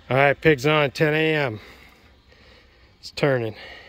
All right, pigs on, 10 a.m. It's turning.